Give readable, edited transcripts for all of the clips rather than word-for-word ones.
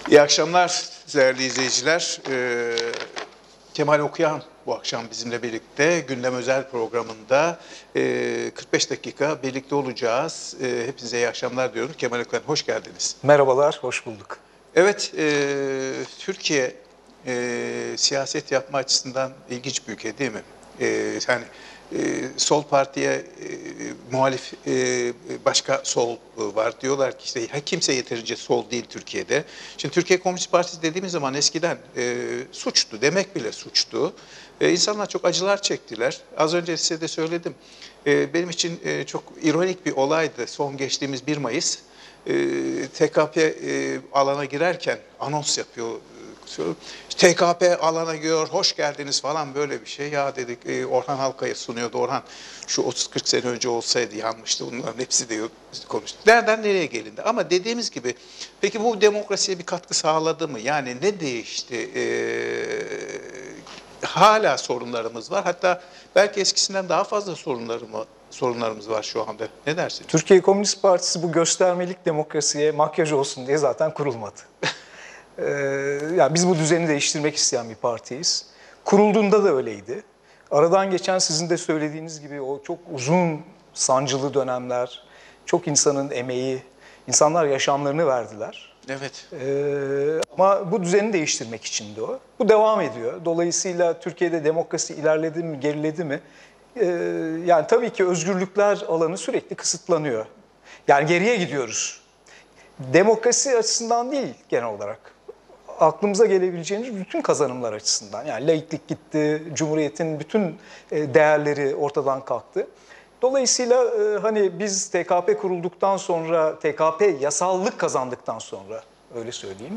İyi akşamlar değerli izleyiciler. Kemal Okuyan bu akşam bizimle birlikte Gündem Özel programında 45 dakika birlikte olacağız. Hepinize iyi akşamlar diyorum. Kemal Okuyan, hoş geldiniz. Merhabalar, hoş bulduk. Evet, Türkiye siyaset yapma açısından ilginç bir ülke değil mi? Yani sol partiye muhalif başka sol var. Diyorlar ki işte kimse yeterince sol değil Türkiye'de. Şimdi Türkiye Komünist Partisi dediğimiz zaman eskiden suçtu, demek bile suçtu. İnsanlar çok acılar çektiler. Az önce size de söyledim. Benim için çok ironik bir olaydı. Son geçtiğimiz 1 Mayıs. TKP alana girerken anons yapıyor. TKP alana giriyor, hoş geldiniz falan, böyle bir şey. Ya dedik, Orhan Halkaya sunuyordu. Orhan, şu 30-40 sene önce olsaydı yanmıştı. Bunların hepsi de konuştu. Nereden nereye gelindi? Ama dediğimiz gibi, peki bu demokrasiye bir katkı sağladı mı? Yani ne değişti? Hala sorunlarımız var. Hatta belki eskisinden daha fazla sorunlarımız var şu anda. Ne dersin? Türkiye Komünist Partisi bu göstermelik demokrasiye makyaj olsun diye zaten kurulmadı. Yani biz bu düzeni değiştirmek isteyen bir partiyiz. Kurulduğunda da öyleydi. Aradan geçen, sizin de söylediğiniz gibi, o çok uzun sancılı dönemler, çok insanın emeği, insanlar yaşamlarını verdiler. Evet. Ama bu düzeni değiştirmek içindi o. Bu devam ediyor. Dolayısıyla Türkiye'de demokrasi ilerledi mi, geriledi mi? Yani tabii ki özgürlükler alanı sürekli kısıtlanıyor. Yani geriye gidiyoruz. Demokrasi açısından değil genel olarak. Aklımıza gelebileceğimiz bütün kazanımlar açısından. Yani laiklik gitti, Cumhuriyet'in bütün değerleri ortadan kalktı. Dolayısıyla hani biz TKP kurulduktan sonra, TKP yasallık kazandıktan sonra, öyle söyleyeyim,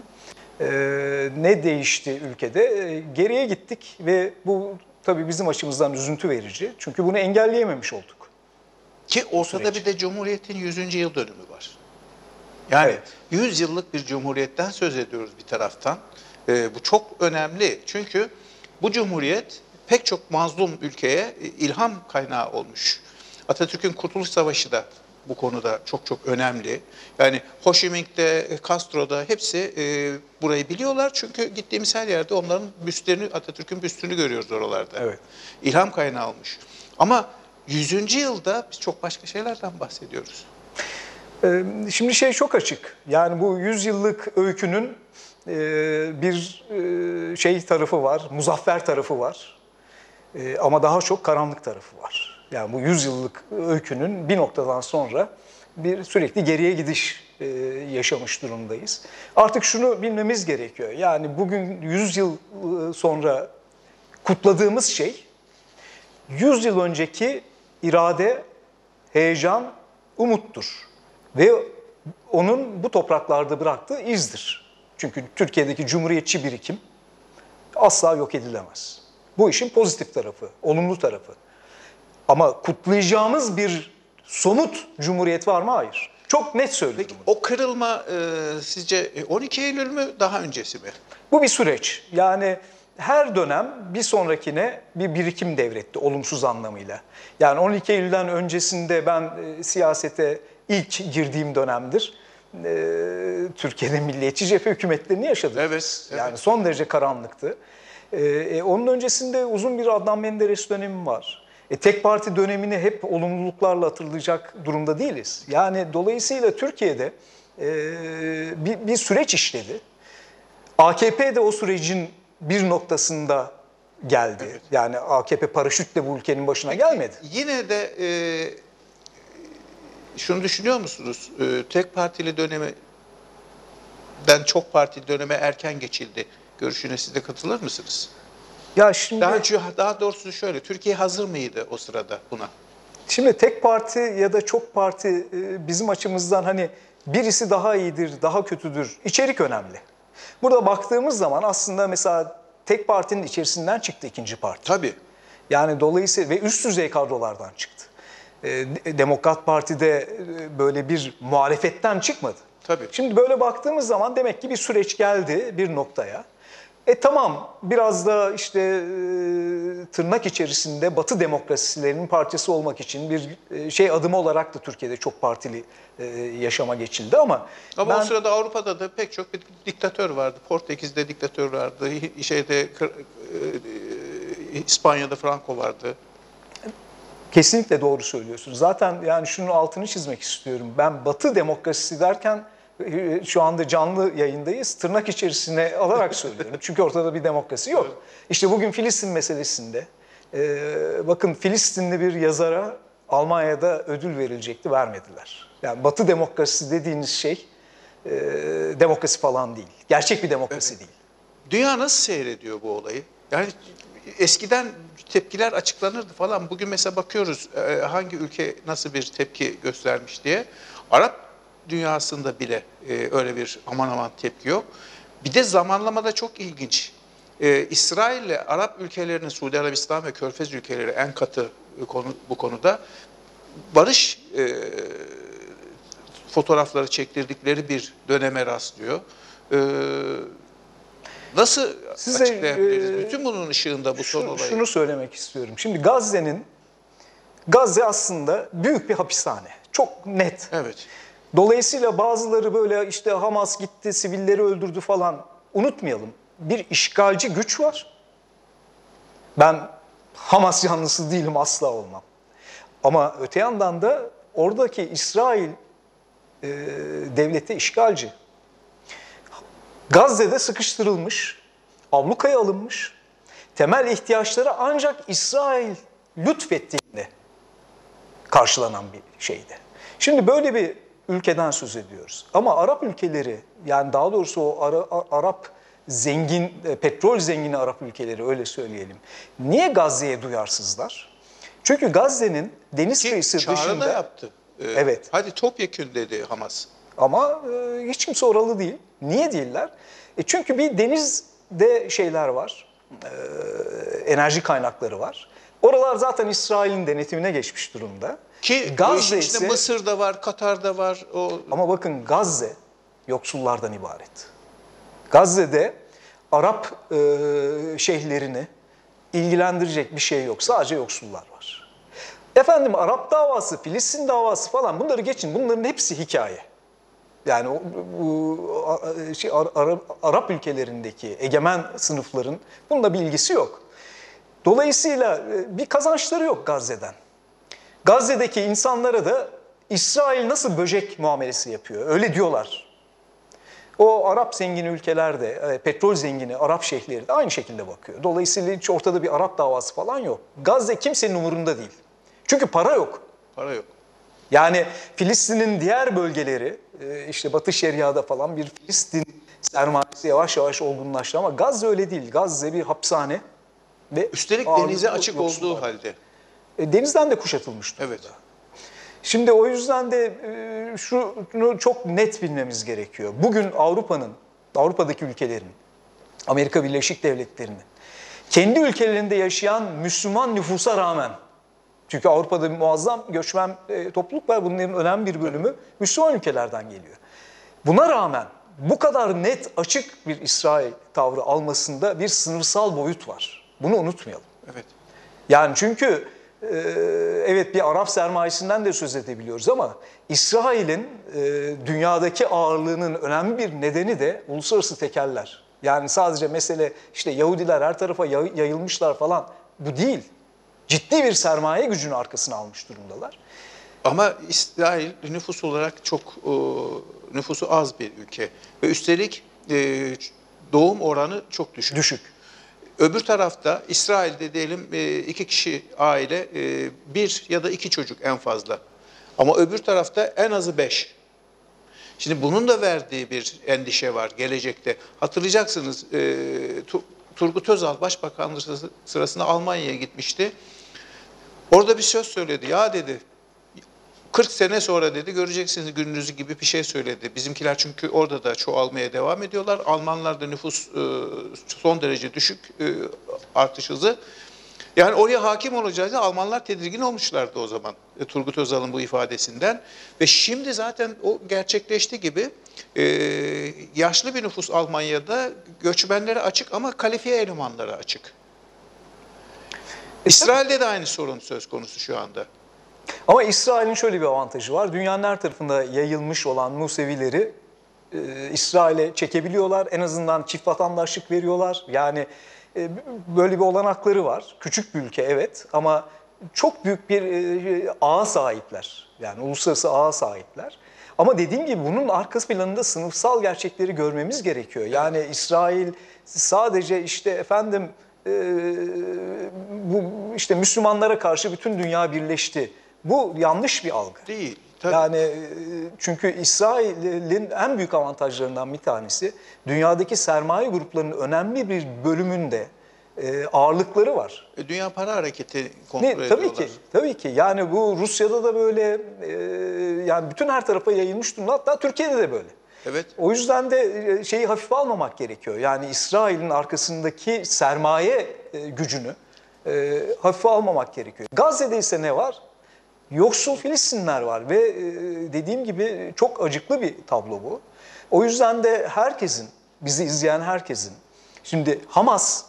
ne değişti ülkede? Geriye gittik ve bu tabii bizim açımızdan üzüntü verici. Çünkü bunu engelleyememiş olduk. Ki ortada bir de Cumhuriyet'in 100. yıl dönümü var. Yani evet, 100 yıllık bir cumhuriyetten söz ediyoruz bir taraftan. Bu çok önemli. Çünkü bu cumhuriyet pek çok mazlum ülkeye ilham kaynağı olmuş. Atatürk'ün Kurtuluş Savaşı da bu konuda çok çok önemli. Yani Ho Chi Minh'de, Castro'da hepsi burayı biliyorlar. Çünkü gittiğimiz her yerde onların büstlerini, Atatürk'ün büstünü görüyoruz oralarda. Evet. İlham kaynağı olmuş. Ama 100. yılda biz çok başka şeylerden bahsediyoruz. Şimdi şey çok açık. Yani bu 100 yıllık öykünün bir şey tarafı var, muzaffer tarafı var. Ama daha çok karanlık tarafı var. Yani bu 100 yıllık öykünün bir noktadan sonra bir sürekli geriye gidiş yaşamış durumdayız. Artık şunu bilmemiz gerekiyor. Yani bugün 100 yıl sonra kutladığımız şey, 100 yıl önceki irade, heyecan, umuttur. Ve onun bu topraklarda bıraktığı izdir. Çünkü Türkiye'deki cumhuriyetçi birikim asla yok edilemez. Bu işin pozitif tarafı, olumlu tarafı. Ama kutlayacağımız bir somut cumhuriyet var mı? Hayır. Çok net söylüyorum. Peki o kırılma sizce 12 Eylül mü, daha öncesi mi? Bu bir süreç. Yani her dönem bir sonrakine bir birikim devretti olumsuz anlamıyla. Yani 12 Eylül'den öncesinde ben siyasete ilk girdiğim dönemdir. Türkiye'de milliyetçi cephe hükümetlerini yaşadık. Evet. Yani son derece karanlıktı. Onun öncesinde uzun bir Adnan Menderes dönemi var. Tek parti dönemini hep olumluluklarla hatırlayacak durumda değiliz. Yani dolayısıyla Türkiye'de bir süreç işledi. AKP de o sürecin bir noktasında geldi. Evet. Yani AKP paraşütle bu ülkenin başına gelmedi. Yine de şunu düşünüyor musunuz? Tek partili dönemi çok partili döneme erken geçildi görüşüne siz de katılır mısınız? Ya şimdi daha doğrusu şöyle, Türkiye hazır mıydı o sırada buna? Şimdi tek parti ya da çok parti bizim açımızdan hani birisi daha iyidir, daha kötüdür. İçerik önemli. Burada baktığımız zaman aslında mesela tek partinin içerisinden çıktı ikinci parti. Tabii. Yani dolayısıyla ve üst düzey kadrolardan çıktı. Demokrat Parti'de böyle bir muhalefetten çıkmadı. Tabii. Şimdi böyle baktığımız zaman demek ki bir süreç geldi bir noktaya. Tamam, biraz da işte tırnak içerisinde Batı demokrasilerinin parçası olmak için bir adımı olarak da Türkiye'de çok partili yaşama geçildi ama Ama o sırada Avrupa'da da pek çok bir diktatör vardı. Portekiz'de diktatör vardı, İspanya'da Franco vardı. Kesinlikle doğru söylüyorsun. Zaten yani şunun altını çizmek istiyorum. Ben Batı demokrasisi derken şu anda canlı yayındayız. Tırnak içerisine alarak söylüyorum. Çünkü ortada bir demokrasi yok. Evet. İşte bugün Filistin meselesinde bakın Filistinli bir yazara Almanya'da ödül verilecekti, vermediler. Yani Batı demokrasisi dediğiniz şey demokrasi falan değil. Gerçek bir demokrasi değil. Dünya nasıl seyrediyor bu olayı? Yani eskiden tepkiler açıklanırdı falan. Bugün mesela bakıyoruz hangi ülke nasıl bir tepki göstermiş diye. Arap dünyasında bile öyle bir aman aman tepki yok. Bir de zamanlamada çok ilginç. İsrail ile Arap ülkelerinin, Suudi Arabistan ve Körfez ülkeleri en katı bu konuda barış fotoğrafları çektirdikleri bir döneme rastlıyor. Nasıl açıklayabiliriz? Bütün bunun ışığında bu son olayı. Şunu söylemek istiyorum. Şimdi Gazze aslında büyük bir hapishane. Çok net. Evet. Dolayısıyla bazıları böyle işte Hamas gitti, sivilleri öldürdü falan. Unutmayalım. Bir işgalci güç var. Ben Hamas yanlısı değilim, asla olmam. Ama öte yandan da oradaki İsrail devleti işgalci. Gazze'de sıkıştırılmış, ablukaya alınmış, temel ihtiyaçları ancak İsrail lütfettiğinde karşılanan bir şeydi. Şimdi böyle bir ülkeden söz ediyoruz. Ama Arap ülkeleri, yani daha doğrusu o Arap zengin, petrol zengini Arap ülkeleri, öyle söyleyelim. Niye Gazze'ye duyarsızlar? Çünkü Gazze'nin deniz kıyısı dışında... Çağrı da yaptı. Evet. Hadi topyekün dedi Hamas. Ama hiç kimse oralı değil. Niye değiller? Çünkü bir denizde şeyler var, enerji kaynakları var. Oralar zaten İsrail'in denetimine geçmiş durumda. Ki Gazze ise Mısır'da var, Katar'da var. Ama bakın Gazze yoksullardan ibaret. Gazze'de Arap şeyhlerini ilgilendirecek bir şey yok. Sadece yoksullar var. Efendim Arap davası, Filistin davası falan, bunları geçin. Bunların hepsi hikaye. Yani Arap ülkelerindeki egemen sınıfların bununla bir ilgisi yok. Dolayısıyla bir kazançları yok Gazze'den. Gazze'deki insanlara da İsrail nasıl böcek muamelesi yapıyor, öyle diyorlar. O Arap zengin ülkelerde, petrol zengini Arap şeyhleri de aynı şekilde bakıyor. Dolayısıyla hiç ortada bir Arap davası falan yok. Gazze kimsenin umurunda değil. Çünkü para yok. Para yok. Yani Filistin'in diğer bölgeleri, işte Batı Şeria'da falan bir Filistin sermayesi yavaş yavaş olgunlaştı ama Gazze öyle değil. Gazze bir hapishane ve üstelik denize açık olduğu halde. Denizden de kuşatılmış durumda. Evet. Şimdi o yüzden de şunu çok net bilmemiz gerekiyor. Bugün Avrupa'daki ülkelerin, Amerika Birleşik Devletleri'nin, kendi ülkelerinde yaşayan Müslüman nüfusa rağmen, çünkü Avrupa'da bir muazzam göçmen topluluk var, bunların önemli bir bölümü Müslüman ülkelerden geliyor. Buna rağmen bu kadar net, açık bir İsrail tavrı almasında bir sınıfsal boyut var. Bunu unutmayalım. Evet. Yani çünkü evet bir Arap sermayesinden de söz edebiliyoruz ama İsrail'in dünyadaki ağırlığının önemli bir nedeni de uluslararası tekeller. Yani sadece mesele işte Yahudiler her tarafa yayılmışlar falan, bu değil. Ciddi bir sermaye gücünü arkasına almış durumdalar. Ama İsrail nüfus olarak çok nüfusu az bir ülke ve üstelik doğum oranı çok düşük. Düşük. Öbür tarafta İsrail'de diyelim 2 kişi aile, 1 ya da 2 çocuk en fazla. Ama öbür tarafta en azı 5. Şimdi bunun da verdiği bir endişe var gelecekte. Hatırlayacaksınız Turgut Özal Başbakanlığı sırasında Almanya'ya gitmişti. Orada bir söz söyledi. Ya dedi 40 sene sonra dedi göreceksiniz gününüzü gibi bir şey söyledi. Bizimkiler çünkü orada da çoğalmaya devam ediyorlar. Almanlarda nüfus son derece düşük artış hızı. Yani oraya hakim olacağız. Almanlar tedirgin olmuşlardı o zaman Turgut Özal'ın bu ifadesinden. Ve şimdi zaten o gerçekleşti gibi yaşlı bir nüfus Almanya'da göçmenlere açık ama kalifiye elemanlara açık. İsrail'de de aynı sorun söz konusu şu anda. Ama İsrail'in şöyle bir avantajı var. Dünyanın her tarafında yayılmış olan Musevileri İsrail'e çekebiliyorlar. En azından çift vatandaşlık veriyorlar. Yani böyle bir olanakları var. Küçük bir ülke evet ama çok büyük bir ağa sahipler. Yani uluslararası ağa sahipler. Ama dediğim gibi bunun arka planında sınıfsal gerçekleri görmemiz gerekiyor. Yani İsrail sadece işte efendim bu işte Müslümanlara karşı bütün dünya birleşti. Bu yanlış bir algı. Değil. Tabii. Yani çünkü İsrail'in en büyük avantajlarından bir tanesi dünyadaki sermaye gruplarının önemli bir bölümünde ağırlıkları var. Dünya para hareketi kontrol ediyorlar. Tabii ki. Yani bu Rusya'da da böyle, yani bütün her tarafa yayılmış durumda. Hatta Türkiye'de de böyle. Evet. O yüzden de şeyi hafife almamak gerekiyor. Yani İsrail'in arkasındaki sermaye gücünü hafife almamak gerekiyor. Gazze'de ise ne var? Yoksul Filistinler var ve dediğim gibi çok acıklı bir tablo bu. O yüzden de herkesin, bizi izleyen herkesin, şimdi Hamas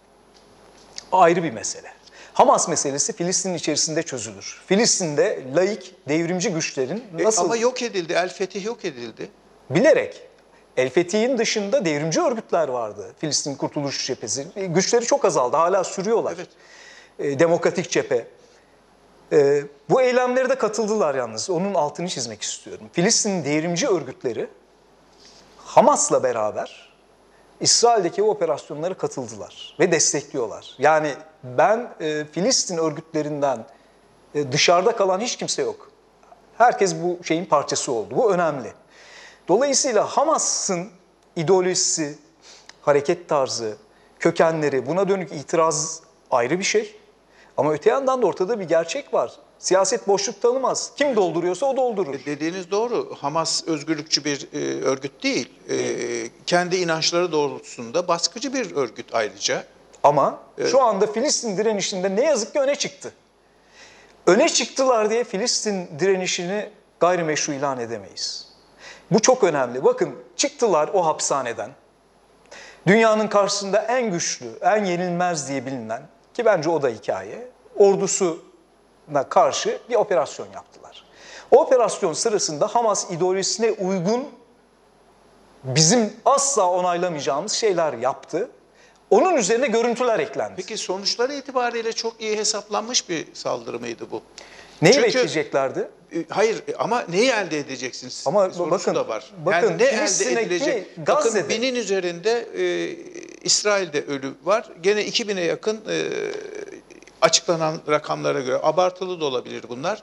ayrı bir mesele. Hamas meselesi Filistin'in içerisinde çözülür. Filistin'de laik, devrimci güçlerin nasıl... Ama yok edildi, El Fetih yok edildi. Bilerek. El Fetih'in dışında devrimci örgütler vardı. Filistin Kurtuluş Cephesi. Güçleri çok azaldı, hala sürüyorlar. Evet. Demokratik Cephe. Bu eylemlere de katıldılar yalnız. Onun altını çizmek istiyorum. Filistin'in devrimci örgütleri Hamas'la beraber İsrail'deki o operasyonlara katıldılar ve destekliyorlar. Yani ben Filistin örgütlerinden dışarıda kalan hiç kimse yok. Herkes bu şeyin parçası oldu. Bu önemli. Dolayısıyla Hamas'ın ideolojisi, hareket tarzı, kökenleri, buna dönük itiraz ayrı bir şey. Ama öte yandan da ortada bir gerçek var. Siyaset boşluk tanımaz. Kim dolduruyorsa o doldurur. Dediğiniz doğru. Hamas özgürlükçü bir örgüt değil. Kendi inançları doğrultusunda baskıcı bir örgüt ayrıca. Ama şu anda Filistin direnişinde ne yazık ki öne çıktı. Öne çıktılar diye Filistin direnişini gayrimeşru ilan edemeyiz. Bu çok önemli. Bakın çıktılar o hapishaneden. Dünyanın karşısında en güçlü, en yenilmez diye bilinen, ki bence o da hikaye, ordusuna karşı bir operasyon yaptılar. O operasyon sırasında Hamas ideolojisine uygun bizim asla onaylamayacağımız şeyler yaptı. Onun üzerine görüntüler eklendi. Peki sonuçları itibariyle çok iyi hesaplanmış bir saldırı mıydı bu? Neyi bekleyeceklerdi? Hayır ama neyi elde edeceksiniz? Ama sorusu bakın, da var. bakın Yani ne elde edilecek? Gazze'de. Bakın 1000'in üzerinde İsrail'de ölü var. Gene 2000'e yakın açıklanan rakamlara göre abartılı da olabilir bunlar.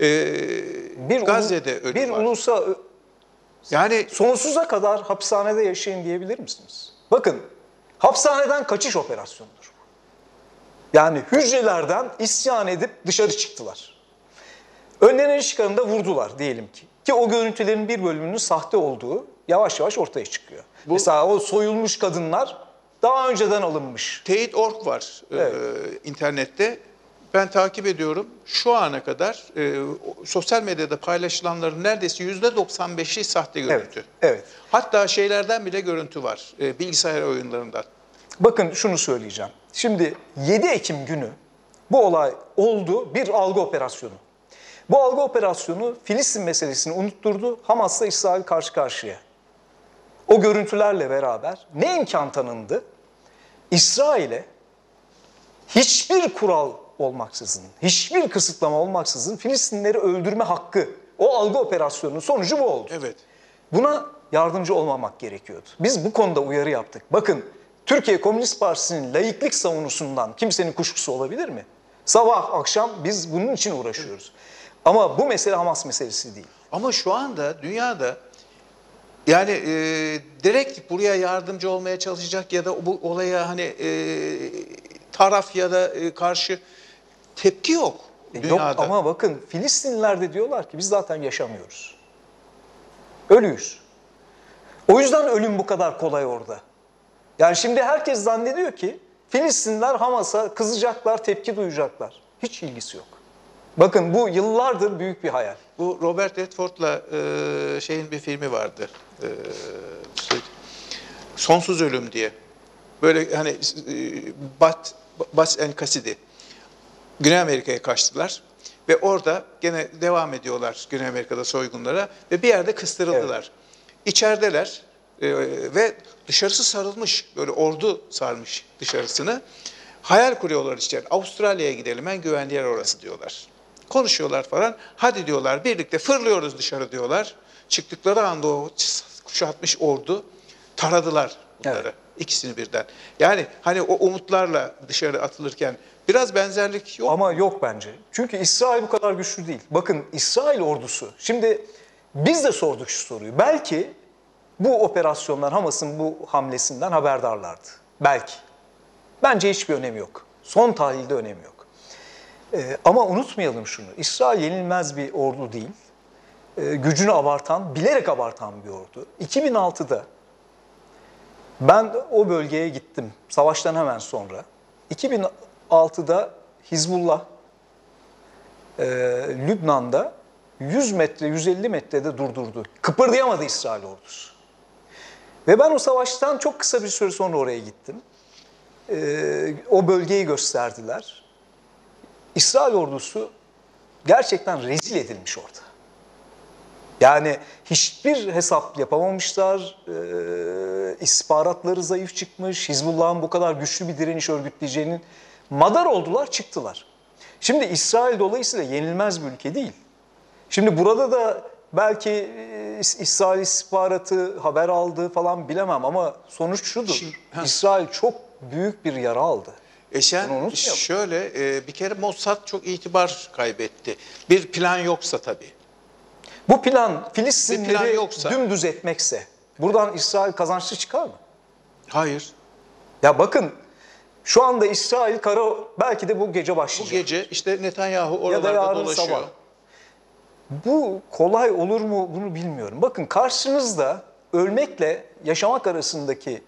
Gazze'de ölü bir var. ulusa yani sonsuza kadar hapishanede yaşayın diyebilir misiniz? Bakın hapishaneden kaçış operasyonudur. Yani hücrelerden isyan edip dışarı çıktılar. Önlerine çıkanı da vurdular diyelim ki. Ki o görüntülerin bir bölümünün sahte olduğu yavaş yavaş ortaya çıkıyor. Mesela o soyulmuş kadınlar daha önceden alınmış. Teyit.org var internette. Ben takip ediyorum. Şu ana kadar sosyal medyada paylaşılanların neredeyse %95'i sahte görüntü. Evet. Hatta şeylerden bile görüntü var. Bilgisayar oyunlarından. Bakın şunu söyleyeceğim. Şimdi 7 Ekim günü bu olay oldu, bir algı operasyonu. Bu algı operasyonu Filistin meselesini unutturdu. Hamas'la İsrail karşı karşıya. O görüntülerle beraber ne imkan tanındı? İsrail'e hiçbir kural olmaksızın, hiçbir kısıtlama olmaksızın Filistinleri öldürme hakkı, o algı operasyonunun sonucu bu oldu. Evet. Buna yardımcı olmamak gerekiyordu. Biz bu konuda uyarı yaptık. Bakın Türkiye Komünist Partisi'nin laiklik savunusundan kimsenin kuşkusu olabilir mi? Sabah akşam biz bunun için uğraşıyoruz. Ama bu mesele Hamas meselesi değil. Ama şu anda dünyada yani direkt buraya yardımcı olmaya çalışacak ya da bu olaya hani taraf ya da karşı tepki yok dünyada. Yok ama bakın Filistinliler de diyorlar ki biz zaten yaşamıyoruz. Ölüyüz. O yüzden ölüm bu kadar kolay orada. Yani şimdi herkes zannediyor ki Filistinler Hamas'a kızacaklar, tepki duyacaklar. Hiç ilgisi yok. Bakın bu yıllardır büyük bir hayal. Bu Robert Redford'la şeyin bir filmi vardı. Sonsuz Ölüm diye. Böyle hani Bas and Cassidy. Güney Amerika'ya kaçtılar. Ve orada gene devam ediyorlar Güney Amerika'da soygunlara. Ve bir yerde kıstırıldılar. Evet. İçerideler ve dışarısı sarılmış. Böyle ordu sarmış dışarısını. Hayal kuruyorlar işte. Avustralya'ya gidelim, en güvenli yer orası diyorlar. Konuşuyorlar falan. Hadi diyorlar, birlikte fırlıyoruz dışarı diyorlar. Çıktıkları anda o kuşatmış ordu taradılar bunları. Evet. İkisini birden. Yani hani o umutlarla dışarı atılırken biraz benzerlik yok. Ama yok bence. Çünkü İsrail bu kadar güçlü değil. Bakın İsrail ordusu. Şimdi biz de sorduk şu soruyu. Belki bu operasyondan, Hamas'ın bu hamlesinden haberdarlardı. Belki. Bence hiçbir önemi yok. Son tahlilde önemi yok. Ama unutmayalım şunu. İsrail yenilmez bir ordu değil. Gücünü abartan, bilerek abartan bir ordu. 2006'da ben o bölgeye gittim. Savaştan hemen sonra. 2006'da Hizbullah Lübnan'da 100 metre, 150 metrede durdurdu. Kıpırdayamadı İsrail ordusu. Ve ben o savaştan çok kısa bir süre sonra oraya gittim. O bölgeyi gösterdiler. İsrail ordusu gerçekten rezil edilmiş orada. Yani hiçbir hesap yapamamışlar, istihbaratları zayıf çıkmış, Hizbullah'ın bu kadar güçlü bir direniş örgütleyeceğinin madar oldular, çıktılar. Şimdi İsrail dolayısıyla yenilmez bir ülke değil. Şimdi burada da belki İsrail istihbaratı haber aldı falan bilemem ama sonuç şudur. İsrail çok büyük bir yara aldı. Şöyle bir kere Mossad çok itibar kaybetti. Bir plan yoksa tabii. Bu plan Filistinleri dümdüz etmekse buradan İsrail kazançlı çıkar mı? Hayır. Ya bakın şu anda İsrail belki de bu gece başlayacak. Bu gece işte Netanyahu oralarda dolaşıyor. Sabah. Bu kolay olur mu bunu bilmiyorum. Bakın karşınızda ölmekle yaşamak arasındaki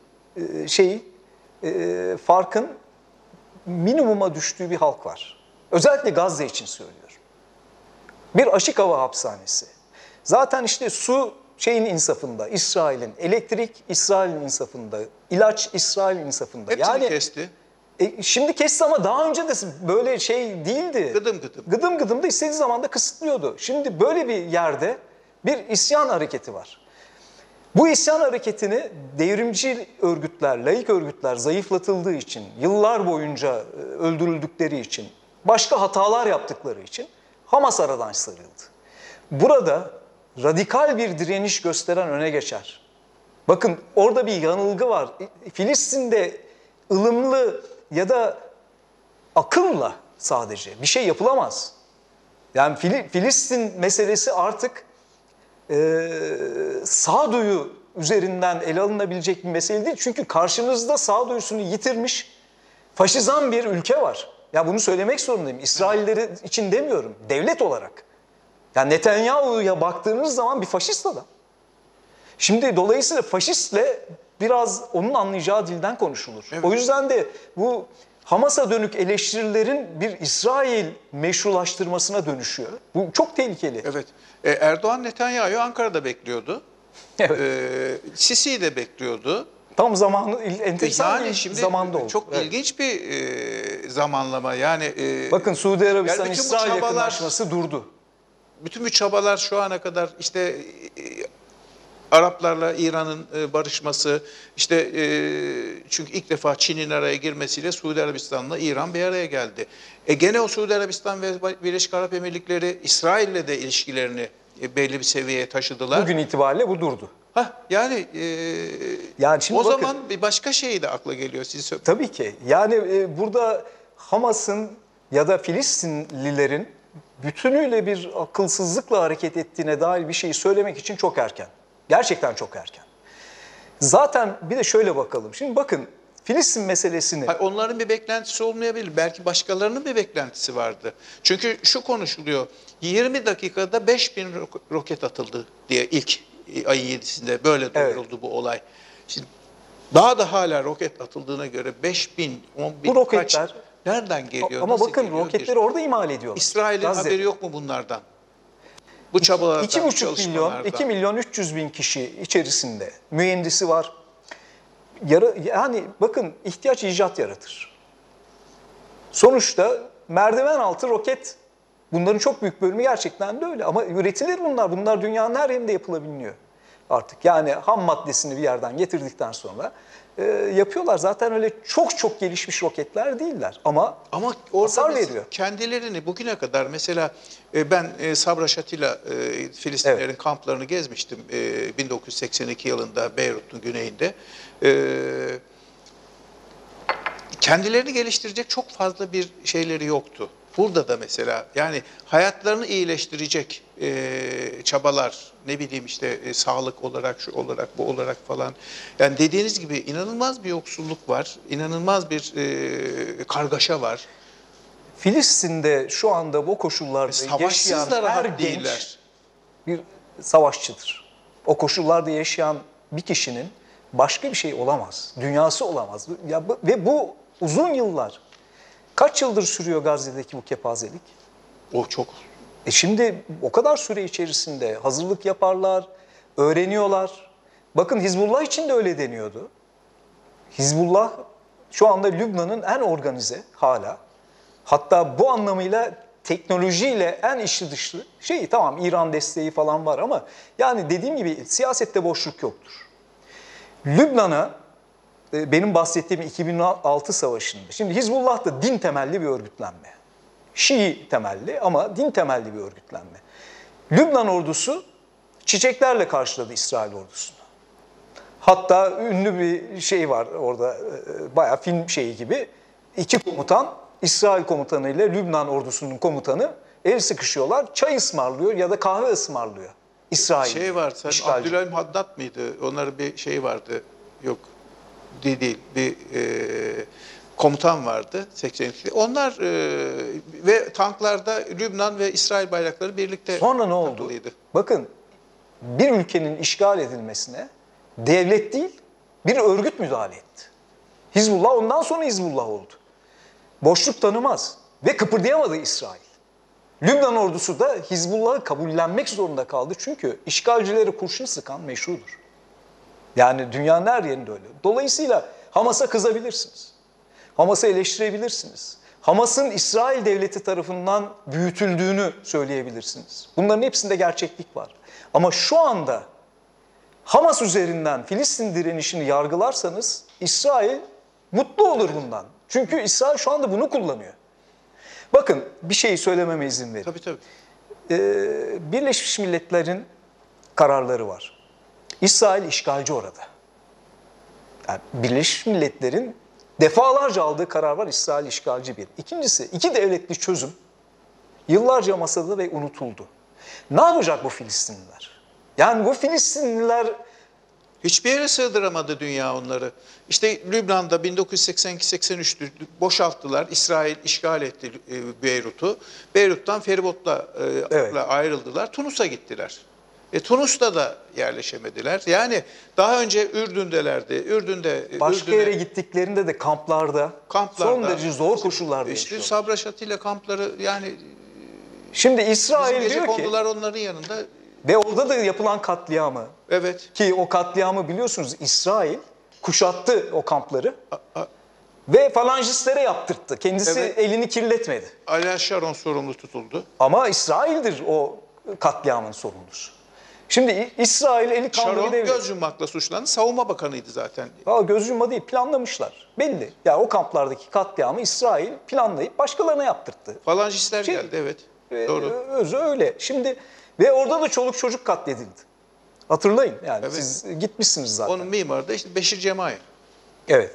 farkın minimuma düştüğü bir halk var. Özellikle Gazze için söylüyorum. Bir açık hava hapishanesi. Zaten işte su insafında, İsrail'in, elektrik İsrail'in insafında, ilaç İsrail'in insafında. Hepsini kesti. Şimdi kesti ama daha önce de böyle değildi. Gıdım gıdım. Gıdım gıdım da istediği zaman da kısıtlıyordu. Şimdi böyle bir yerde bir isyan hareketi var. Bu isyan hareketini devrimci örgütler, laik örgütler zayıflatıldığı için, yıllar boyunca öldürüldükleri için, başka hatalar yaptıkları için Hamas aradan sıyrıldı. Burada radikal bir direniş gösteren öne geçer. Bakın orada bir yanılgı var. Filistin'de ılımlı ya da akılla sadece bir şey yapılamaz. Yani Filistin meselesi artık sağduyu üzerinden ele alınabilecek bir mesele değil. Çünkü karşınızda sağduyusunu yitirmiş faşizan bir ülke var. Ya bunu söylemek zorundayım. İsraillileri için demiyorum, devlet olarak. Yani Netanyahu'ya baktığınız zaman bir faşist adam. Şimdi dolayısıyla faşistle biraz onun anlayacağı dilden konuşulur. Evet. O yüzden de bu Hamas'a dönük eleştirilerin bir İsrail meşrulaştırmasına dönüşüyor. Bu çok tehlikeli. Evet. Erdoğan Netanyahu'yu Ankara'da bekliyordu. Evet. Sisi'yi de bekliyordu. Tam zamanı enteresan bir zamanda oldu. Çok ilginç bir zamanlama. Yani bakın Suudi Arabistan İsrail yakınlaşması durdu. Bütün bu çabalar şu ana kadar işte Araplarla İran'ın barışması, işte çünkü ilk defa Çin'in araya girmesiyle Suudi Arabistan'la İran bir araya geldi. Gene o Suudi Arabistan ve Birleşik Arap Emirlikleri İsrail'le de ilişkilerini belli bir seviyeye taşıdılar. Bugün itibariyle bu durdu. Yani şimdi o zaman bir başka şey de akla geliyor. Tabii ki. Yani burada Hamas'ın ya da Filistinlilerin bütünüyle bir akılsızlıkla hareket ettiğine dair bir şeyi söylemek için çok erken. Gerçekten çok erken. Zaten bir de şöyle bakalım. Şimdi bakın Filistin meselesini... Onların bir beklentisi olmayabilir. Belki başkalarının bir beklentisi vardı. Çünkü şu konuşuluyor. 20 dakikada 5000 roket atıldı diye ilk ayın 7'sinde böyle duyuruldu bu olay. Şimdi Daha da hala roket atıldığına göre 5.000, 10.000 Bu roketler, kaç? Nereden geliyor? ama nasıl bakın geliyor? roketleri orada imal ediyorlar. İsrail'in Gazze'de. haberi yok mu bunlardan? Bu çabalardan, 2,5 milyon, 2 milyon 300 bin kişi içerisinde mühendisi var. Yani bakın ihtiyaç icat yaratır. Sonuçta merdiven altı roket, bunların çok büyük bölümü gerçekten de öyle. Ama üretilir bunlar. Bunlar dünyanın her yerinde yapılabiliyor artık. Yani ham maddesini bir yerden getirdikten sonra yapıyorlar. Zaten öyle çok çok gelişmiş roketler değiller. Ama orada hasar veriyor. kendilerini bugüne kadar mesela ben Sabra Şatila Filistinlerin kamplarını gezmiştim 1982 yılında Beyrut'un güneyinde. Kendilerini geliştirecek çok fazla bir şeyleri yoktu. Burada da mesela yani hayatlarını iyileştirecek çabalar, ne bileyim işte sağlık olarak, şu olarak, bu olarak falan. Yani dediğiniz gibi inanılmaz bir yoksulluk var, inanılmaz bir kargaşa var. Filistin'de şu anda bu koşullarda yaşayan da her rahat genç değiller. bir savaşçıdır. O koşullarda yaşayan bir kişinin başka bir şey olamaz, dünyası olamaz. Ve bu uzun yıllar. Kaç yıldır sürüyor Gazze'deki bu kepazelik? O çok. Şimdi o kadar süre içerisinde hazırlık yaparlar, öğreniyorlar. Bakın Hizbullah için de öyle deniyordu. Hizbullah şu anda Lübnan'ın en organize hala. Hatta bu anlamıyla teknolojiyle en içli dışlı şeyi, tamam İran desteği falan var ama yani dediğim gibi siyasette boşluk yoktur. Lübnan'a benim bahsettiğim 2006 savaşında, şimdi Hizbullah da din temelli bir örgütlenme. Şii temelli ama din temelli bir örgütlenme. Lübnan ordusu çiçeklerle karşıladı İsrail ordusunu. Hatta ünlü bir şey var orada, bayağı film şeyi gibi. İki komutan, İsrail komutanı ile Lübnan ordusunun komutanı el sıkışıyorlar, çay ısmarlıyor ya da kahve ısmarlıyor. İsrail. Şey var, Abdülhalim Haddad mıydı? Onların bir şey vardı. Yok, değil. Bir komutan vardı 82'de. Onlar ve tanklarda Lübnan ve İsrail bayrakları birlikte sonra ne oldu? takılıydı. Bakın, bir ülkenin işgal edilmesine devlet değil, bir örgüt müdahale etti. Hizbullah ondan sonra Hizbullah oldu. Boşluk tanımaz ve kıpırdayamadı İsrail. Lübnan ordusu da Hizbullah'ı kabullenmek zorunda kaldı çünkü işgalcilere kurşun sıkan meşrudur. Yani dünyanın her yerinde öyle. Dolayısıyla Hamas'a kızabilirsiniz. Hamas'ı eleştirebilirsiniz. Hamas'ın İsrail devleti tarafından büyütüldüğünü söyleyebilirsiniz. Bunların hepsinde gerçeklik var. Ama şu anda Hamas üzerinden Filistin direnişini yargılarsanız İsrail mutlu olur bundan. Çünkü İsrail şu anda bunu kullanıyor. Bakın, bir şeyi söylememe izin verin. Tabii. Birleşmiş Milletler'in kararları var. İsrail işgalci orada. Yani Birleşmiş Milletler'in defalarca aldığı karar var, İsrail işgalci bir. İkincisi, iki devletli çözüm yıllarca masada ve unutuldu. Ne yapacak bu Filistinliler? Yani bu Filistinliler... Hiçbir yere sığdıramadı dünya onları. İşte Lübnan'da 1982-83'tü boşalttılar. İsrail işgal etti Beyrut'u. Beyrut'tan feribotla ayrıldılar. Tunus'a gittiler. Tunus'ta da yerleşemediler. Yani daha önce Ürdün'delerdi. Başka yere gittiklerinde de kamplarda son derece zor koşullarda işte yaşıyorlar. Sabra Şatila kampları, yani şimdi İsrail bizim diyor ki... kondular onların yanında. Ve orada da yapılan katliamı, evet, ki o katliamı biliyorsunuz İsrail kuşattı o kampları ve falanjistlere yaptırttı. Kendisi elini kirletmedi. Ariel Sharon sorumlu tutuldu. Ama İsrail'dir o katliamın sorumlusu. Şimdi İsrail eli kanlı Sharon bir devlet. göz yummakla suçlandı. Savunma bakanıydı zaten. Göz yumma değil, planlamışlar. Belli. Ya o kamplardaki katliamı İsrail planlayıp başkalarına yaptırttı. Falanjistler geldi, evet. Doğru. Özü öyle. Şimdi ve orada da çoluk çocuk katledildi. Hatırlayın yani, siz gitmişsiniz zaten. Onun mimarı da işte Beşir Cemai. Evet.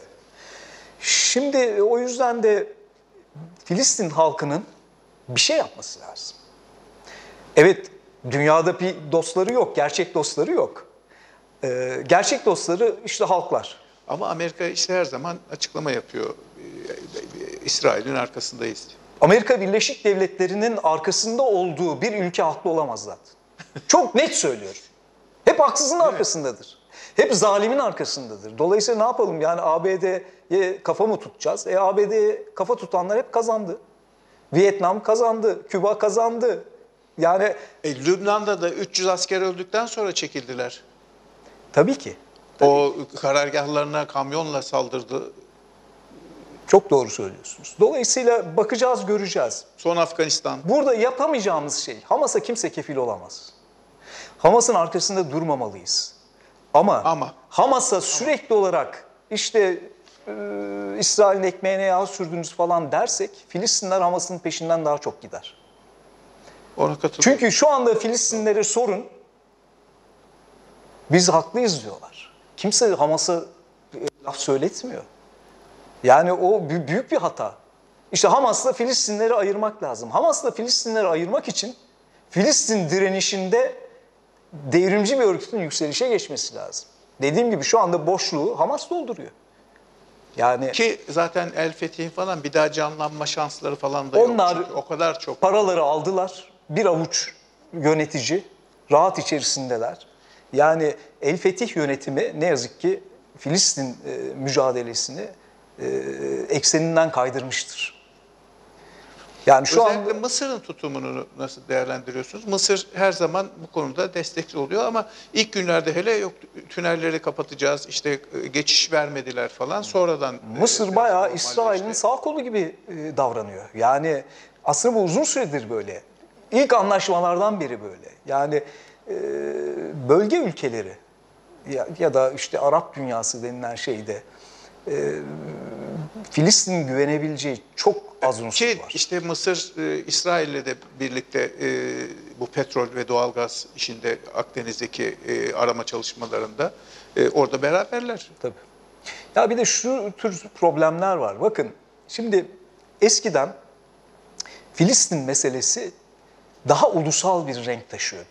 Şimdi o yüzden de Filistin halkının bir şey yapması lazım. Evet, dünyada bir dostları yok, gerçek dostları yok. Gerçek dostları işte halklar. Ama Amerika işte her zaman açıklama yapıyor. İsrail'in arkasındayız. Amerika Birleşik Devletleri'nin arkasında olduğu bir ülke haklı olamaz zaten. Çok net söylüyorum. Hep haksızın arkasındadır. hep zalimin arkasındadır. Dolayısıyla ne yapalım yani ABD'ye kafa mı tutacağız? ABD'ye kafa tutanlar hep kazandı. Vietnam kazandı, Küba kazandı. Yani Lübnan'da da 300 asker öldükten sonra çekildiler. tabii ki. O karargahlarına kamyonla saldırdı. Çok doğru söylüyorsunuz. Dolayısıyla bakacağız, göreceğiz. Son Afganistan. Burada yapamayacağımız şey, Hamas'a kimse kefil olamaz. Hamas'ın arkasında durmamalıyız. Ama Hamas'a sürekli olarak işte İsrail'in ekmeğine yağ sürdünüz falan dersek Filistinler Hamas'ın peşinden daha çok gider. Ona katılıyorum. Çünkü şu anda Filistinlere sorun, biz haklıyız diyorlar. Kimse Hamas'a laf söyletmiyor. Yani o büyük bir hata. İşte Hamas'la Filistinleri ayırmak lazım. Hamas'la Filistinleri ayırmak için Filistin direnişinde devrimci bir örgütün yükselişe geçmesi lazım. Dediğim gibi şu anda boşluğu Hamas dolduruyor. Yani ki zaten El Fetih'in falan bir daha canlanma şansları falan da yok. onlar Çünkü o kadar çok. paraları aldılar. Bir avuç yönetici rahat içerisindeler. Yani El Fetih yönetimi ne yazık ki Filistin mücadelesini ekseninden kaydırmıştır. Yani şu Özellikle anda Mısır'ın tutumunu nasıl değerlendiriyorsunuz? Mısır her zaman bu konuda destekli oluyor ama ilk günlerde hele yok tünelleri kapatacağız, işte geçiş vermediler falan. Sonradan Mısır biraz bayağı normalleşti. İsrail'in sağ kolu gibi davranıyor. Yani aslında bu uzun süredir böyle. İlk anlaşmalardan beri böyle. Yani bölge ülkeleri ya da işte Arap dünyası denilen şeyde Filistin'in güvenebileceği çok az unsur Ki var. işte Mısır, İsrail'le de birlikte bu petrol ve doğalgaz işinde Akdeniz'deki arama çalışmalarında orada beraberler. Tabii. Ya bir de şu tür problemler var. Bakın şimdi eskiden Filistin meselesi daha ulusal bir renk taşıyordu.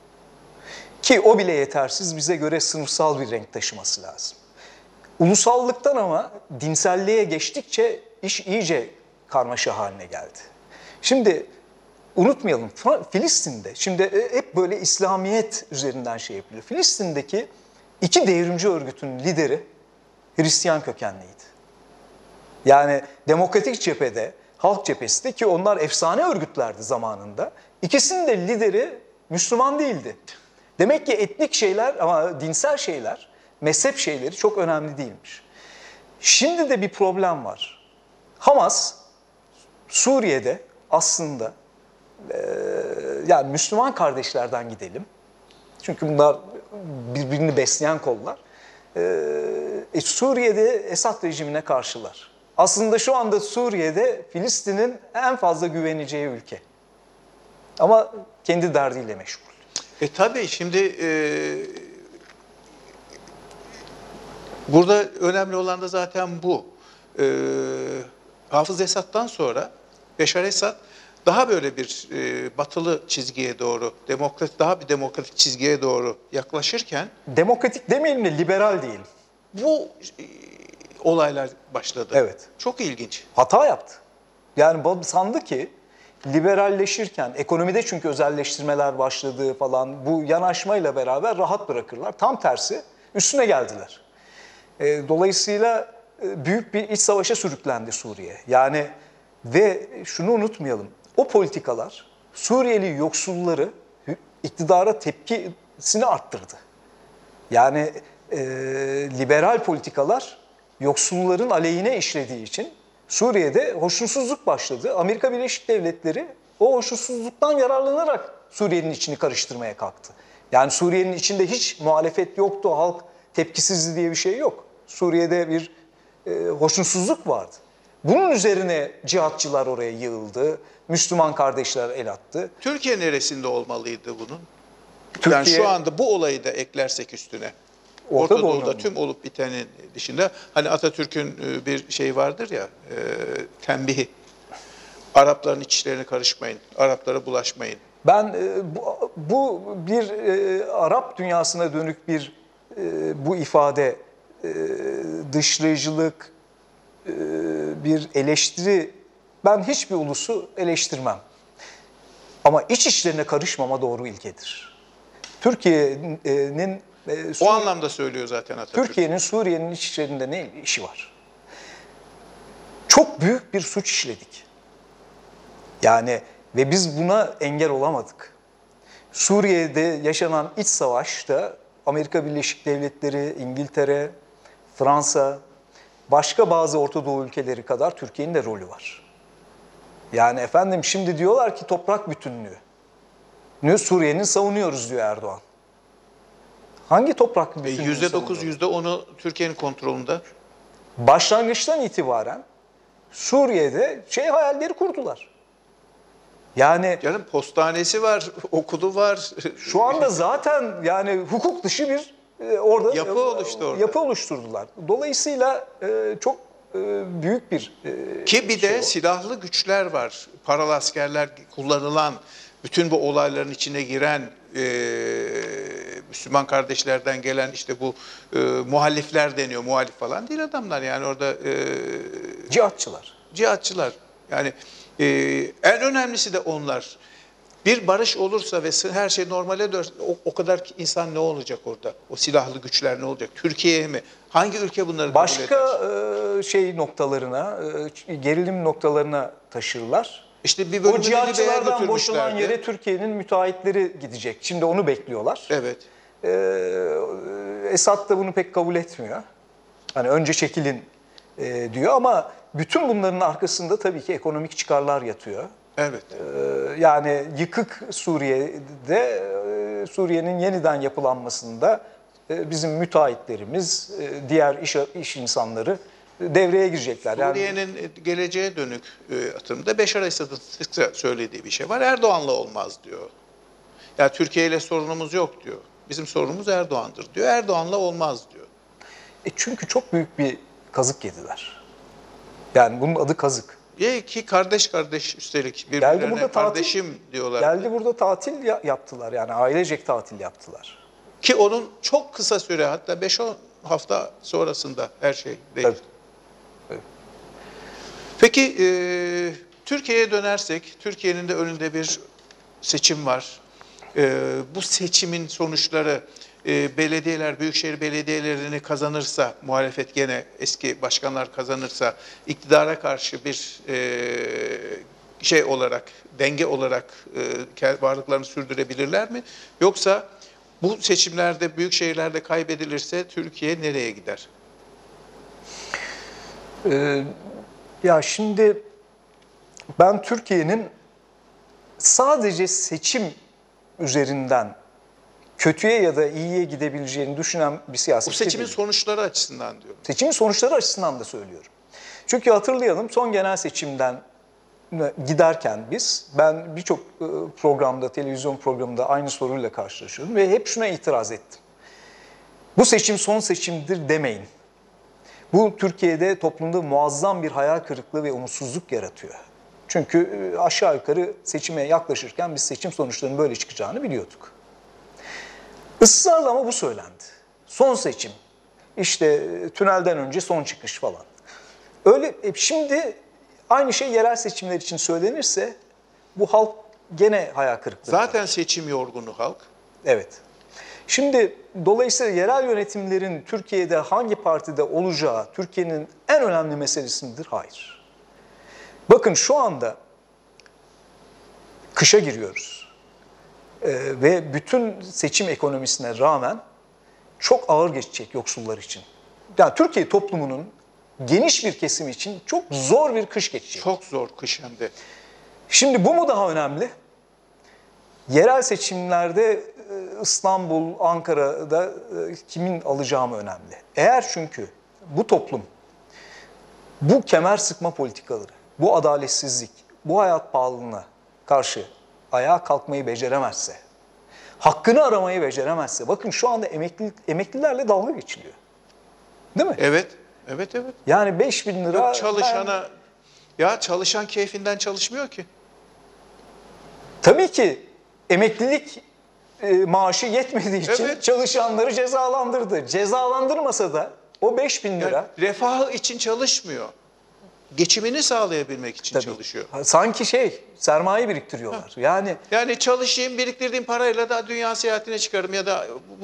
Ki o bile yetersiz, bize göre sınıfsal bir renk taşıması lazım. Ulusallıktan ama dinselliğe geçtikçe iş iyice karmaşa haline geldi. Şimdi unutmayalım Filistin'de, şimdi hep böyle İslamiyet üzerinden şey yapılıyor. Filistin'deki iki devrimci örgütün lideri Hristiyan kökenliydi. Yani Demokratik Cephede, Halk Cephesi de ki onlar efsane örgütlerdi zamanında. İkisinin de lideri Müslüman değildi. Demek ki etnik şeyler ama dinsel şeyler, mezhep şeyleri çok önemli değilmiş. Şimdi de bir problem var. Hamas Suriye'de aslında yani Müslüman kardeşlerden gidelim. Çünkü bunlar birbirini besleyen kollar. Suriye'de Esad rejimine karşılar. Aslında şu anda Suriye'de Filistin'in en fazla güveneceği ülke. Ama kendi derdiyle meşgul. Tabii şimdi burada önemli olan da zaten bu. Hafız Esad'dan sonra Beşar Esad daha böyle bir batılı çizgiye doğru, daha bir demokratik çizgiye doğru yaklaşırken Demokratik demeyelim de liberal diyelim. bu olaylar başladı. Evet. Çok ilginç. Hata yaptı. Yani sandı ki liberalleşirken, ekonomide çünkü özelleştirmeler başladığı falan bu yanaşmayla beraber rahat bırakırlar. Tam tersi üstüne geldiler. Dolayısıyla büyük bir iç savaşa sürüklendi Suriye. Yani ve şunu unutmayalım, o politikalar Suriyeli yoksulları iktidara tepkisini arttırdı. Yani liberal politikalar yoksulların aleyhine işlediği için Suriye'de hoşnutsuzluk başladı. Amerika Birleşik Devletleri o hoşnutsuzluktan yararlanarak Suriye'nin içini karıştırmaya kalktı. Yani Suriye'nin içinde hiç muhalefet yoktu, halk tepkisizdi diye bir şey yok. Suriye'de bir hoşnutsuzluk vardı. Bunun üzerine cihatçılar oraya yığıldı, Müslüman kardeşler el attı. Türkiye neresinde olmalıydı bunun? Türkiye, yani şu anda bu olayı da eklersek üstüne. Orta Doğu'da tüm olup bitenin dışında hani Atatürk'ün bir şey vardır ya tembihi. Arapların iç işlerine karışmayın, Araplara bulaşmayın. Ben bu bir Arap dünyasına dönük bir bu ifade dışlayıcılık, bir eleştiri. Ben hiçbir ulusu eleştirmem. Ama iç işlerine karışmama doğru ilkedir. Türkiye'nin O anlamda söylüyor zaten Atatürk. Türkiye'nin Suriye'nin iç işlerinde ne işi var? Çok büyük bir suç işledik. Yani ve biz buna engel olamadık. Suriye'de yaşanan iç savaşta Amerika Birleşik Devletleri, İngiltere, Fransa, başka bazı Orta Doğu ülkeleri kadar Türkiye'nin de rolü var. Yani efendim şimdi diyorlar ki toprak bütünlüğü. Suriye'nin savunuyoruz diyor Erdoğan. Hangi toprak bütünlüğünü %9, savunuyor? %10'u Türkiye'nin kontrolünde. Başlangıçtan itibaren Suriye'de hayalleri kurdular. Yani Canım postanesi var, okulu var. şu anda zaten yani hukuk dışı bir orada Yapı oluştu orada. Yapı oluşturdular. Dolayısıyla çok büyük bir Ki bir de o. silahlı güçler var. Paralı askerler kullanılan, bütün bu olayların içine giren Müslüman kardeşlerden gelen işte bu muhalifler deniyor. Muhalif falan değil adamlar yani orada Cihatçılar. cihatçılar. Yani en önemlisi de onlar. Bir barış olursa ve her şey normale dönerse o kadar insan ne olacak orada? O silahlı güçler ne olacak? Türkiye'ye mi? Hangi ülke bunları kabul Başka eder? noktalarına, gerilim noktalarına taşırlar. İşte bir O bölümünü Libya'ya cihatçılardan boşalan götürmüşlerdi. yere Türkiye'nin müteahhitleri gidecek. Şimdi onu bekliyorlar. Evet. Esad da bunu pek kabul etmiyor. Hani önce çekilin diyor ama bütün bunların arkasında tabii ki ekonomik çıkarlar yatıyor. Evet. Yani yıkık Suriye'de, Suriye'nin yeniden yapılanmasında bizim müteahhitlerimiz, diğer iş insanları devreye girecekler. Suriye'nin geleceğe dönük atımda Beşar Esad'ın sıkça söylediği bir şey var. Erdoğan'la olmaz diyor. Ya Türkiye ile sorunumuz yok diyor. Bizim sorunumuz Erdoğan'dır diyor. Erdoğan'la olmaz diyor. Çünkü çok büyük bir kazık yediler. Yani bunun adı kazık. Ki kardeş üstelik Geldi birbirlerine burada kardeşim diyorlar. Geldi burada tatil yaptılar yani ailecek tatil yaptılar. Ki onun çok kısa süre hatta 5-10 hafta sonrasında her şey değişti. Tabii. Peki Türkiye'ye dönersek, Türkiye'nin de önünde bir seçim var. Bu seçimin sonuçları belediyeler, büyükşehir belediyelerini kazanırsa, muhalefet gene eski başkanlar kazanırsa, iktidara karşı bir denge olarak varlıklarını sürdürebilirler mi? Yoksa bu seçimlerde, büyük şehirlerde kaybedilirse Türkiye nereye gider? Ya şimdi ben Türkiye'nin sadece seçim üzerinden kötüye ya da iyiye gidebileceğini düşünen bir Bu siyasetçi seçimin değilim. sonuçları açısından diyorum. Seçimin sonuçları açısından da söylüyorum. Çünkü hatırlayalım son genel seçimden giderken ben birçok programda, televizyon programında aynı soruyla karşılaşıyorum ve hep şuna itiraz ettim. Bu seçim son seçimdir demeyin. Bu Türkiye'de toplumda muazzam bir hayal kırıklığı ve umutsuzluk yaratıyor. Çünkü aşağı yukarı seçime yaklaşırken biz seçim sonuçlarının böyle çıkacağını biliyorduk. Israrla ama bu söylendi. Son seçim, işte tünelden önce son çıkış falan. Öyle şimdi aynı şey yerel seçimler için söylenirse bu halk gene hayal kırıklığı. Zaten seçim yorgunu halk. Evet. Şimdi dolayısıyla yerel yönetimlerin Türkiye'de hangi partide olacağı Türkiye'nin en önemli meselesi midir? Hayır. Bakın şu anda kışa giriyoruz. Ve bütün seçim ekonomisine rağmen çok ağır geçecek yoksullar için. Yani Türkiye toplumunun geniş bir kesim için çok zor bir kış geçecek. Çok zor kış hem de. Şimdi bu mu daha önemli? Yerel seçimlerde İstanbul, Ankara'da kimin alacağı mı önemli? Eğer çünkü bu toplum bu kemer sıkma politikaları, bu adaletsizlik, bu hayat pahalılığına karşı ayağa kalkmayı beceremezse, hakkını aramayı beceremezse, bakın şu anda emeklilerle dalga geçiliyor. Değil mi? Evet. Yani 5.000 lira... Yok çalışana, ya çalışan keyfinden çalışmıyor ki. Tabii ki emeklilik maaşı yetmediği için Evet. çalışanları cezalandırdı. Cezalandırmasa da o 5.000 lira... Yani refahı için çalışmıyor. Geçimini sağlayabilmek için Tabii. çalışıyor. Sanki sermaye biriktiriyorlar. Yani Yani çalışayım, biriktirdiğim parayla da dünya seyahatine çıkarım ya da bu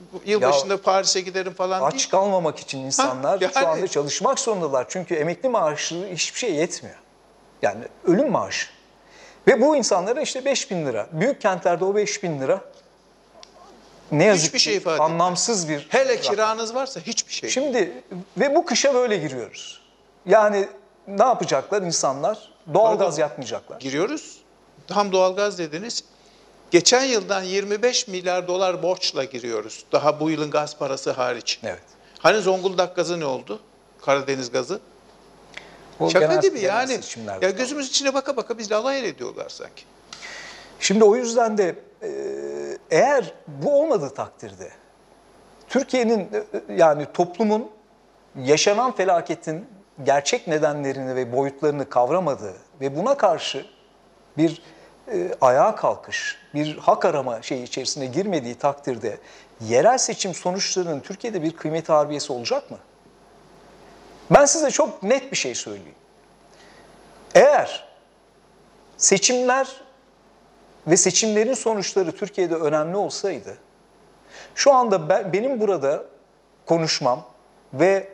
yılbaşında Paris'e giderim falan değil. Aç kalmamak için insanlar yani. şu anda çalışmak zorundalar. Çünkü emekli maaşı hiçbir şey yetmiyor. Yani ölüm maaşı. Ve bu insanlara işte 5.000 lira. Büyük kentlerde o 5.000 lira ne yazık Hiçbir şey ki ifade etmez. anlamsız bir Hele rakam. kiranız varsa hiçbir şey. Şimdi ve bu kışa böyle giriyoruz. Yani ne yapacaklar insanlar? Doğalgaz yakmayacaklar. Giriyoruz. Tam doğalgaz dediniz. Geçen yıldan 25 milyar dolar borçla giriyoruz. Daha bu yılın gaz parası hariç. Evet. Hani Zonguldak gazı ne oldu? Karadeniz gazı. O Şaka genel- gibi genel yani. seçimlerde Ya kaldı. gözümüz içine baka baka bizle alay ediyorlar sanki. Şimdi o yüzden de eğer bu olmadığı takdirde Türkiye'nin yani toplumun yaşanan felaketin gerçek nedenlerini ve boyutlarını kavramadığı ve buna karşı bir ayağa kalkış, bir hak arama şeyi içerisine girmediği takdirde yerel seçim sonuçlarının Türkiye'de bir kıymeti harbiyesi olacak mı? Ben size çok net bir şey söyleyeyim. Eğer seçimler ve seçimlerin sonuçları Türkiye'de önemli olsaydı, şu anda benim burada konuşmam ve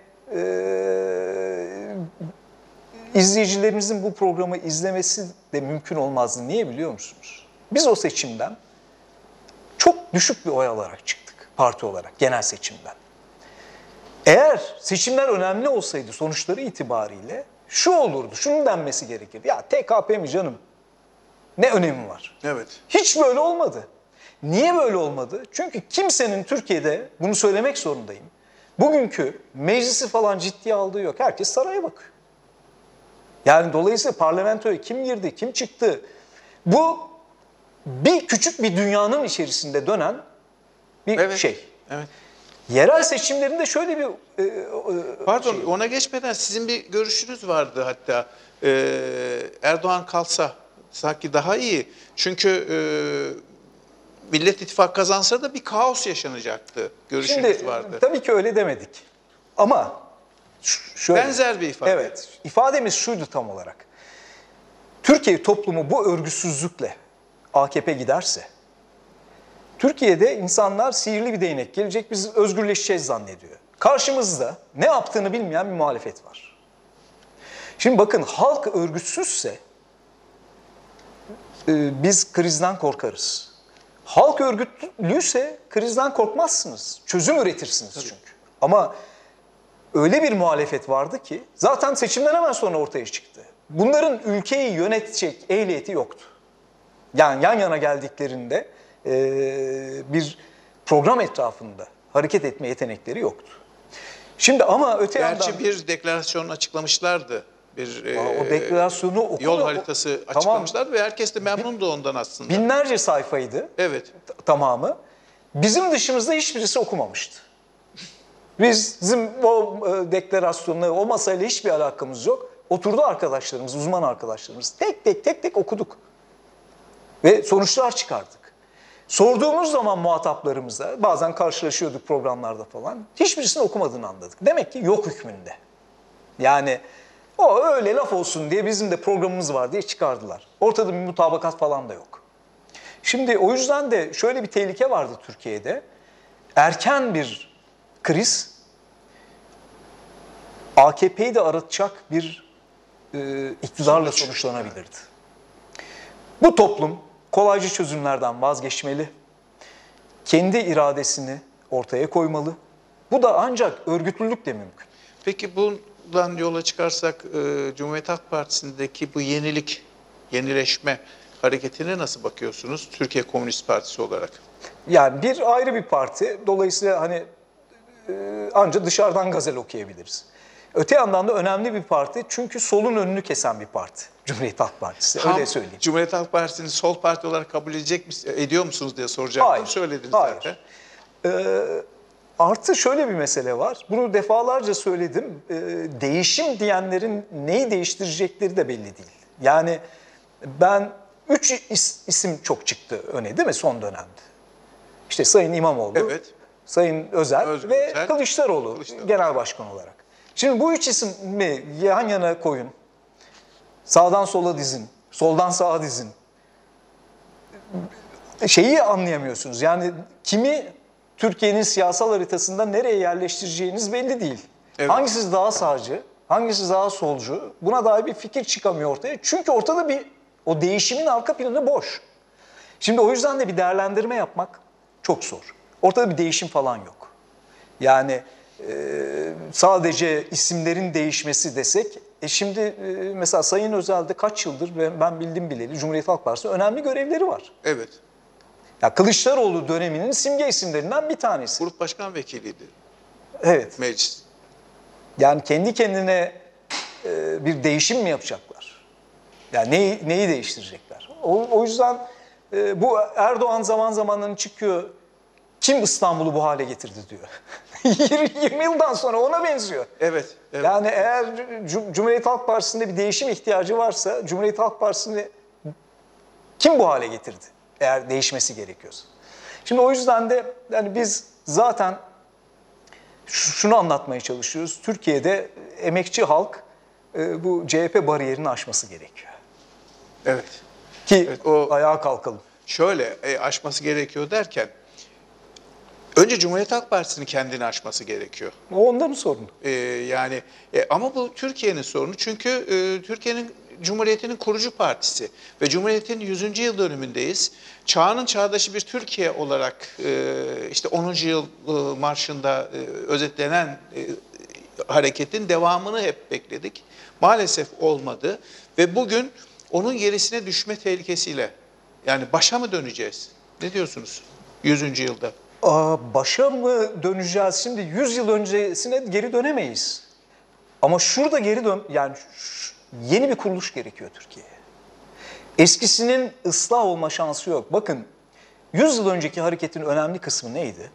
izleyicilerimizin bu programı izlemesi de mümkün olmazdı. Niye biliyor musunuz? Biz o seçimden çok düşük bir oy alarak çıktık parti olarak, genel seçimden. Eğer seçimler önemli olsaydı sonuçları itibariyle şu olurdu, şunun denmesi gerekirdi. Ya TKP mi canım? Ne önemi var? Evet. Hiç böyle olmadı. Niye böyle olmadı? Çünkü kimsenin Türkiye'de, bunu söylemek zorundayım, bugünkü meclisi falan ciddiye aldığı yok. Herkes saraya bakıyor. Yani dolayısıyla parlamentoya kim girdi, kim çıktı? Bu bir küçük bir dünyanın içerisinde dönen bir şey. Evet. Yerel seçimlerinde şöyle bir Pardon, ona geçmeden sizin bir görüşünüz vardı hatta. Erdoğan kalsa sanki daha iyi. Çünkü Millet İttifakı kazansa da bir kaos yaşanacaktı. Görüşünüz Şimdi, vardı. tabii ki öyle demedik. Ama şöyle. Benzer bir ifade. Evet. İfademiz şuydu tam olarak. Türkiye toplumu bu örgütsüzlükle AKP giderse, Türkiye'de insanlar sihirli bir değnek gelecek, biz özgürleşeceğiz zannediyor. Karşımızda ne yaptığını bilmeyen bir muhalefet var. Şimdi bakın, halk örgütsüzse biz krizden korkarız. Halk örgütlüyse krizden korkmazsınız. Çözüm üretirsiniz çünkü. Ama öyle bir muhalefet vardı ki zaten seçimden hemen sonra ortaya çıktı. Bunların ülkeyi yönetecek ehliyeti yoktu. Yani yan yana geldiklerinde bir program etrafında hareket etme yetenekleri yoktu. Şimdi ama öte Gerçi yandan... bir deklarasyon açıklamışlardı. Bir o deklarasyonu yol haritası açıklamışlardı ve herkes de memnundu ondan aslında. Binlerce sayfaydı. Evet. Tamamı. Bizim dışımızda hiçbirisi okumamıştı. Bizim o deklarasyonla, o masayla hiçbir alakamız yok. Oturdu arkadaşlarımız, uzman arkadaşlarımız. Tek tek okuduk. Ve sonuçlar çıkardık. Sorduğumuz zaman muhataplarımıza, bazen karşılaşıyorduk programlarda falan, hiçbirisini okumadığını anladık. Demek ki yok hükmünde. Yani o öyle laf olsun diye bizim de programımız var diye çıkardılar. Ortada bir mutabakat falan da yok. Şimdi o yüzden de şöyle bir tehlike vardı Türkiye'de. Erken bir kriz AKP'yi de aratacak bir iktidarla sonuçlanabilirdi. Bu toplum kolaycı çözümlerden vazgeçmeli, kendi iradesini ortaya koymalı. Bu da ancak örgütlülükle mümkün. Peki bundan yola çıkarsak Cumhuriyet Halk Partisi'ndeki bu yenileşme hareketine nasıl bakıyorsunuz Türkiye Komünist Partisi olarak? Yani bir ayrı bir parti. Dolayısıyla hani ancak dışarıdan gazel okuyabiliriz. Öte yandan da önemli bir parti çünkü solun önünü kesen bir parti. Cumhuriyet Halk Partisi. Öyle söyleyeyim. Cumhuriyet Halk Partisi'ni sol parti olarak kabul ediyor musunuz diye soracaktım. Hayır. Söylediniz Hayır. zaten. Artı şöyle bir mesele var. Bunu defalarca söyledim. Değişim diyenlerin neyi değiştirecekleri de belli değil. Yani ben 3 isim çok çıktı öne değil mi son dönemde? İşte Sayın İmamoğlu, Evet. Sayın Özel Özgür ve Özel. Kılıçdaroğlu genel başkan olarak. Şimdi bu 3 ismi yan yana koyun. Sağdan sola dizin, soldan sağa dizin. Şeyi anlayamıyorsunuz. Yani kimi Türkiye'nin siyasal haritasında nereye yerleştireceğiniz belli değil. Evet. Hangisi daha sağcı, hangisi daha solcu, buna dair bir fikir çıkamıyor ortaya. Çünkü ortada o değişimin arka planı boş. Şimdi o yüzden de bir değerlendirme yapmak çok zor. Ortada bir değişim falan yok. Yani sadece isimlerin değişmesi desek, şimdi mesela Sayın Özel'de kaç yıldır ben bildim bileli Cumhuriyet Halk Partisi önemli görevleri var. Evet. Ya Kılıçdaroğlu döneminin simge isimlerinden bir tanesi. Grup başkan vekiliydi Evet. meclis. Yani kendi kendine bir değişim mi yapacaklar? Yani neyi değiştirecekler? O yüzden bu Erdoğan zaman zaman çıkıyor. Kim İstanbul'u bu hale getirdi diyor. 20 yıldan sonra ona benziyor. Evet. Evet. Yani eğer Cumhuriyet Halk Partisi'nde bir değişim ihtiyacı varsa Cumhuriyet Halk Partisi'ni kim bu hale getirdi? Eğer değişmesi gerekiyorsa. Şimdi o yüzden de yani biz zaten şunu anlatmaya çalışıyoruz. Türkiye'de emekçi halk bu CHP bariyerini aşması gerekiyor. Evet. Ki Evet, o ayağa kalkalım. şöyle aşması gerekiyor derken önce Cumhuriyet Halk Partisi'nin kendini aşması gerekiyor. O onların sorunu. Yani ama bu Türkiye'nin sorunu çünkü Türkiye'nin Cumhuriyeti'nin kurucu partisi ve Cumhuriyet'in 100. yıl dönümündeyiz. Çağının çağdaşı bir Türkiye olarak işte 10. yıl marşında özetlenen hareketin devamını hep bekledik. Maalesef olmadı ve bugün onun gerisine düşme tehlikesiyle yani başa mı döneceğiz? Ne diyorsunuz 100. yılda? Başa mı döneceğiz? Şimdi 100 yıl öncesine geri dönemeyiz. Ama şurada yani yeni bir kuruluş gerekiyor Türkiye'ye. Eskisinin ıslah olma şansı yok. Bakın 100 yıl önceki hareketin önemli kısmı neydi?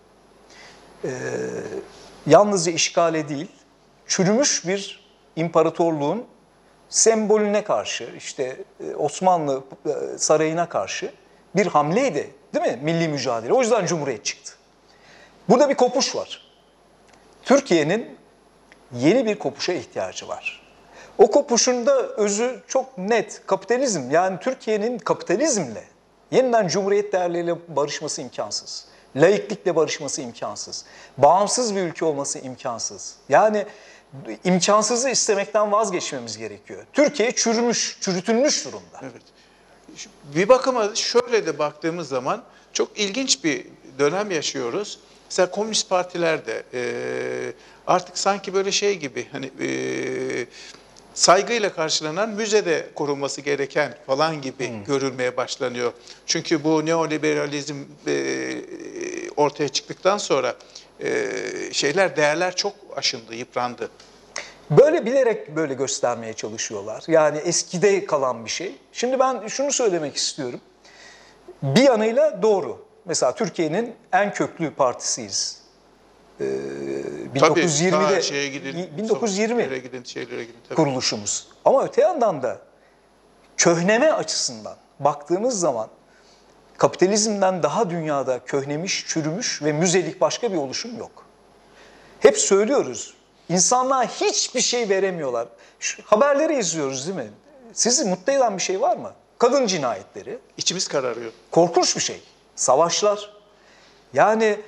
Yalnızca işgale değil, çürümüş bir imparatorluğun sembolüne karşı, işte Osmanlı sarayına karşı bir hamleydi, değil mi? Milli mücadele. O yüzden Cumhuriyet çıktı. Burada bir kopuş var. Türkiye'nin yeni bir kopuşa ihtiyacı var. O kopuşun da özü çok net. Kapitalizm. Yani Türkiye'nin kapitalizmle, yeniden Cumhuriyet değerleriyle barışması imkansız. Laiklikle barışması imkansız. Bağımsız bir ülke olması imkansız. Yani imkansızı istemekten vazgeçmemiz gerekiyor. Türkiye çürütülmüş durumda. Evet. Bir bakıma şöyle de baktığımız zaman çok ilginç bir dönem yaşıyoruz. Mesela komünist partiler de artık sanki böyle şey gibi hani saygıyla karşılanan müzede korunması gereken falan gibi görülmeye başlanıyor. Çünkü bu neoliberalizm ortaya çıktıktan sonra değerler çok aşındı, yıprandı. Böyle bilerek böyle göstermeye çalışıyorlar. Yani eskide kalan bir şey. Şimdi ben şunu söylemek istiyorum. Bir yanıyla doğru. Mesela Türkiye'nin en köklü partisiyiz. 1920'de şeye gidin, 1920 şeylere gidin, tabii. kuruluşumuz. Ama öte yandan da köhneme açısından baktığımız zaman kapitalizmden daha dünyada köhnemiş, çürümüş ve müzelik başka bir oluşum yok. Hep söylüyoruz. İnsanlığa hiçbir şey veremiyorlar. Şu haberleri izliyoruz değil mi? Sizi mutlu eden bir şey var mı? Kadın cinayetleri. İçimiz kararıyor. Korkunç bir şey. Savaşlar. Yani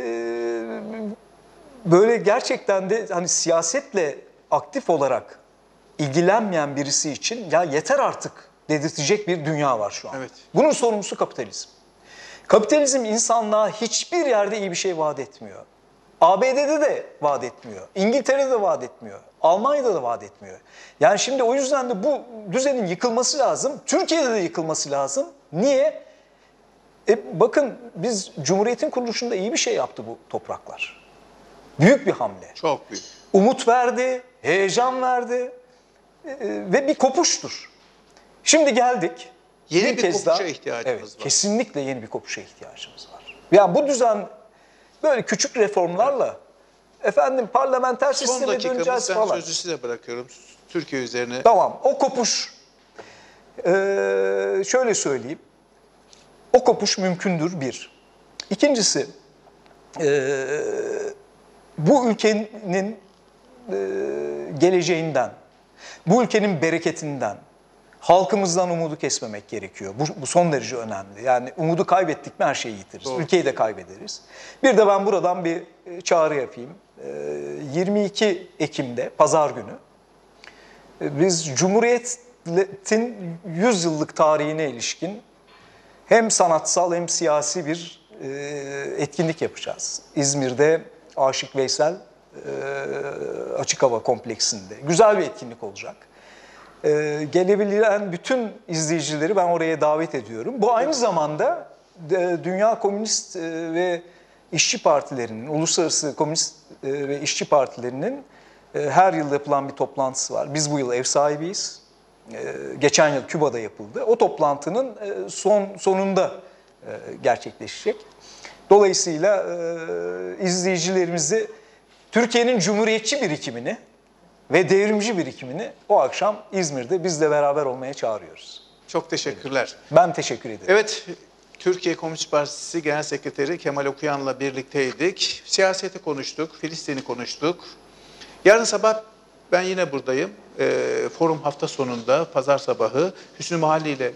böyle gerçekten de hani siyasetle aktif olarak ilgilenmeyen birisi için ya yeter artık dedirtecek bir dünya var şu an. Evet. Bunun sorumlusu kapitalizm. Kapitalizm insanlığa hiçbir yerde iyi bir şey vaat etmiyor. ABD'de de vaat etmiyor. İngiltere'de de vaat etmiyor. Almanya'da da vaat etmiyor. Yani şimdi o yüzden de bu düzenin yıkılması lazım. Türkiye'de de yıkılması lazım. Niye? Bakın biz Cumhuriyet'in kuruluşunda iyi bir şey yaptı bu topraklar. Büyük bir hamle. Çok büyük. Umut verdi, heyecan verdi ve bir kopuştur. Şimdi geldik. Yeni bir kez kopuşa daha, ihtiyacımız var. Kesinlikle yeni bir kopuşa ihtiyacımız var. Yani bu düzen böyle küçük reformlarla efendim parlamenter Son sisteme dakikamız, döneceğiz ben falan. sözü size bırakıyorum. Türkiye üzerine. Tamam, o kopuş şöyle söyleyeyim. O kopuş mümkündür bir. İkincisi bu ülkenin geleceğinden, bu ülkenin bereketinden, halkımızdan umudu kesmemek gerekiyor. Bu son derece önemli. Yani umudu kaybettik mi her şeyi yitiririz. Doğru. Ülkeyi de kaybederiz. Bir de ben buradan bir çağrı yapayım. 22 Ekim'de, pazar günü, biz Cumhuriyet'in 100 yıllık tarihine ilişkin hem sanatsal hem siyasi bir etkinlik yapacağız. İzmir'de Aşık Veysel Açık Hava Kompleksinde. Güzel bir etkinlik olacak. Gelebilen bütün izleyicileri ben oraya davet ediyorum. Bu aynı zamanda Dünya Komünist ve İşçi Partilerinin, Uluslararası Komünist ve İşçi Partilerinin her yıl yapılan bir toplantısı var. Biz bu yıl ev sahibiyiz. Geçen yıl Küba'da yapıldı. O toplantının sonunda gerçekleşecek. Dolayısıyla izleyicilerimizi Türkiye'nin cumhuriyetçi birikimini ve devrimci birikimini o akşam İzmir'de bizle beraber olmaya çağırıyoruz. Çok teşekkürler. Ben teşekkür ederim. Evet, Türkiye Komünist Partisi Genel Sekreteri Kemal Okuyan'la birlikteydik. Siyaseti konuştuk, Filistin'i konuştuk. Yarın sabah ben yine buradayım. Forum hafta sonunda, pazar sabahı Hüsnü Mahalli ile